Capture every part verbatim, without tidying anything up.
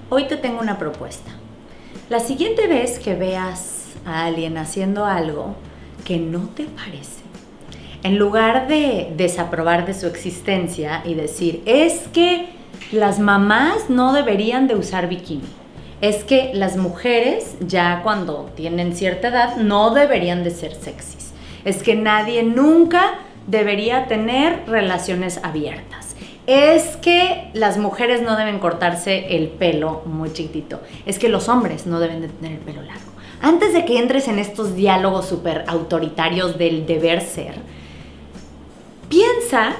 Hoy te tengo una propuesta. La siguiente vez que veas a alguien haciendo algo que no te parece, en lugar de desaprobar de su existencia y decir, es que las mamás no deberían de usar bikini, es que las mujeres ya cuando tienen cierta edad no deberían de ser sexys, es que nadie nunca debería tener relaciones abiertas, es que las mujeres no deben cortarse el pelo muy chiquitito, es que los hombres no deben de tener el pelo largo. Antes de que entres en estos diálogos súper autoritarios del deber ser, piensa,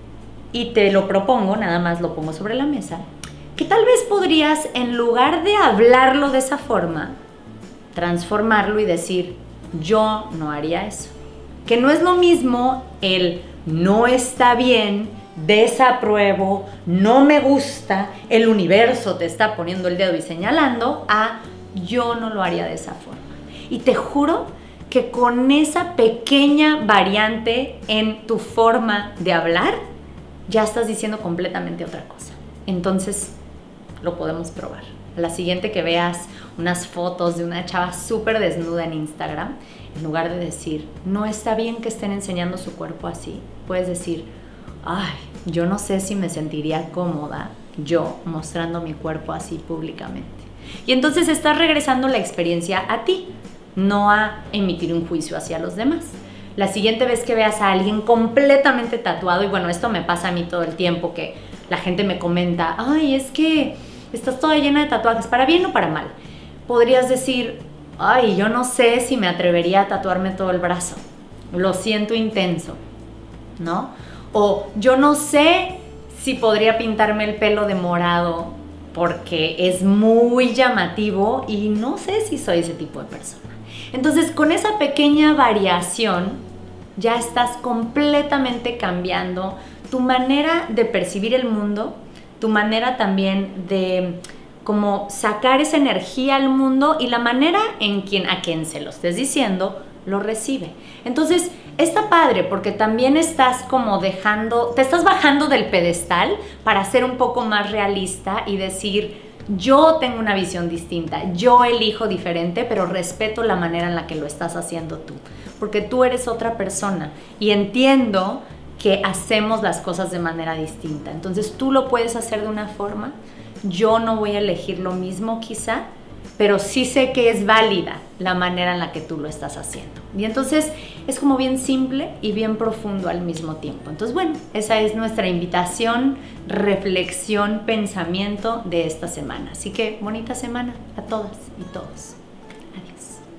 y te lo propongo, nada más lo pongo sobre la mesa, que tal vez podrías, en lugar de hablarlo de esa forma, transformarlo y decir, yo no haría eso. Que no es lo mismo el no está bien, desapruebo, no me gusta, el universo te está poniendo el dedo y señalando, a yo no lo haría de esa forma. Y te juro que con esa pequeña variante en tu forma de hablar, ya estás diciendo completamente otra cosa. Entonces, lo podemos probar. A la siguiente que veas unas fotos de una chava súper desnuda en Instagram, en lugar de decir, no está bien que estén enseñando su cuerpo así, puedes decir, ay, yo no sé si me sentiría cómoda yo mostrando mi cuerpo así públicamente. Y entonces estás regresando la experiencia a ti, no a emitir un juicio hacia los demás. La siguiente vez que veas a alguien completamente tatuado, y bueno, esto me pasa a mí todo el tiempo, que la gente me comenta, ay, es que estás toda llena de tatuajes, ¿para bien o para mal? Podrías decir, ay, yo no sé si me atrevería a tatuarme todo el brazo, lo siento intenso, ¿no? O yo no sé si podría pintarme el pelo de morado porque es muy llamativo y no sé si soy ese tipo de persona. Entonces, con esa pequeña variación, ya estás completamente cambiando tu manera de percibir el mundo, tu manera también de como sacar esa energía al mundo y la manera en quien, a quien se lo estés diciendo, lo recibe. Entonces, está padre porque también estás como dejando, te estás bajando del pedestal para ser un poco más realista y decir, yo tengo una visión distinta, yo elijo diferente, pero respeto la manera en la que lo estás haciendo tú, porque tú eres otra persona y entiendo que hacemos las cosas de manera distinta. Entonces tú lo puedes hacer de una forma, yo no voy a elegir lo mismo quizá, pero sí sé que es válida la manera en la que tú lo estás haciendo. Y entonces es como bien simple y bien profundo al mismo tiempo. Entonces, bueno, esa es nuestra invitación, reflexión, pensamiento de esta semana. Así que bonita semana a todas y todos. Adiós.